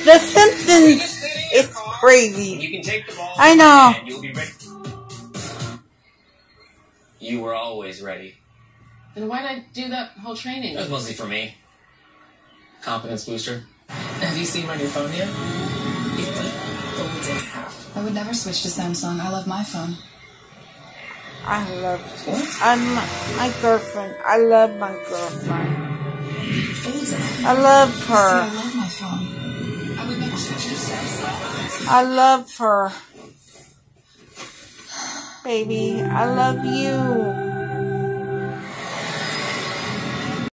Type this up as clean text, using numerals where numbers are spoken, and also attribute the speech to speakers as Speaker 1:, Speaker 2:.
Speaker 1: The Simpsons is crazy.
Speaker 2: You can take the ball.
Speaker 1: I know.
Speaker 2: And you'll be ready. You were always ready.
Speaker 3: Then why did I do that whole training?
Speaker 2: That was mostly for me. Confidence booster.
Speaker 4: Have you seen my new phone yet? It folds in half.
Speaker 5: I would never switch to Samsung. I love my phone.
Speaker 1: I love my girlfriend. I love my girlfriend. I love her.
Speaker 5: I love my phone. I would never switch to Samsung.
Speaker 1: I love her. Baby, I love you.